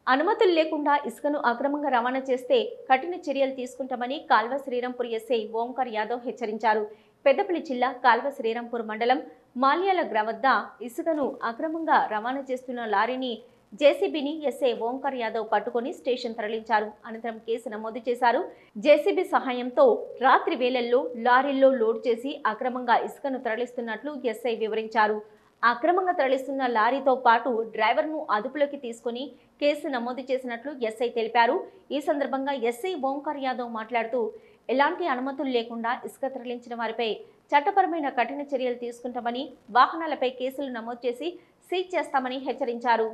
అనుమతులు లేకుండా ఇసుకను అక్రమంగా రవాణా చేస్తే కఠిన చర్యలు తీసుకుంటామని కాల్వ శ్రీరాంపూర్ ఎస్ఐ ఓంకార్ యాదవ్ హెచ్చరించారు. పెద్దపల్లి జిల్లా కాల్వ శ్రీరాంపూర్ మండలం మాల్యాల వద్ద ఇసుకను అక్రమంగా రవాణా చేస్తున్న లారీని జేసీబీని ఎస్ఐ ఓంకార్ యాదవ్ పట్టుకొని స్టేషన్ తరలించారు. అనంతరం కేసు నమోదు చేశారు. జేసీబీ సహాయంతో రాత్రి వేళల్లో లారీల్లో లోడ్ చేసి అక్రమంగా ఇసుకను తరలిస్తున్నట్లు ఎస్ఐ వివరించారు. అక్రమంగా తరలిస్తున్న లారీతో పాటు డ్రైవర్ను అదుపులోకి తీసుకుని కేసు నమోదు చేసినట్లు ఎస్ఐ తెలిపారు. ఈ సందర్భంగా ఎస్ఐ ఓంకార్ యాదవ్ మాట్లాడుతూ ఎలాంటి అనుమతులు లేకుండా ఇసుక తరలించిన వారిపై చట్టపరమైన కఠిన చర్యలు తీసుకుంటామని, వాహనాలపై కేసులు నమోదు చేసి సీజ్ చేస్తామని హెచ్చరించారు.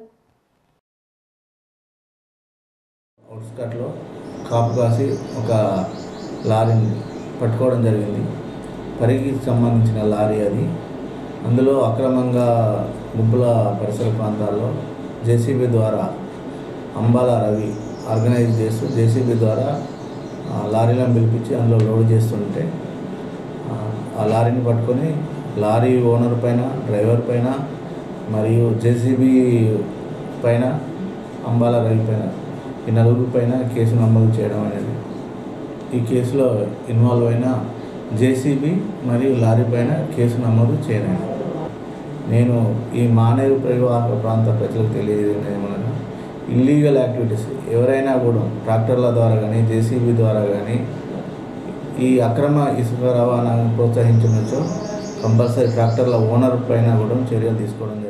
అవుట్స్కట్లో కాపు కాసి ఒక లారీని పట్టుకోవడం జరిగింది. పరిగికి సంబంధించిన లారీ అది. అందులో అక్రమంగా గుబ్బల పరిసర ప్రాంతాల్లో జేసీబీ ద్వారా అంబాల రవి ఆర్గనైజ్ చేస్తూ జేసీబీ ద్వారా లారీలను పిలిపించి అందులో లోడ్ చేస్తుంటే ఆ లారీని పట్టుకొని లారీ ఓనర్ పైన, డ్రైవర్ పైన మరియు జేసీబీ పైన, అంబాల రవి పైన ఈ నలుగురు పైన కేసు నమోదు చేయడం అనేది. ఈ కేసులో ఇన్వాల్వ్ అయిన జేసీబీ మరియు లారీ పైన కేసు నమోదు చేయలేదు. నేను ఈ మానేరు పరివాహక ప్రాంత ప్రజలకు తెలియజేయమనగా ఇల్లీగల్ యాక్టివిటీస్ ఎవరైనా కూడా ట్రాక్టర్ల ద్వారా కానీ, జేసీబీ ద్వారా కానీ ఈ అక్రమ ఇసుక రవాణాను ప్రోత్సహించినచో కంపల్సరీ ట్రాక్టర్ల ఓనర్ పైన కూడా చర్యలు తీసుకోవడం జరుగుతుంది.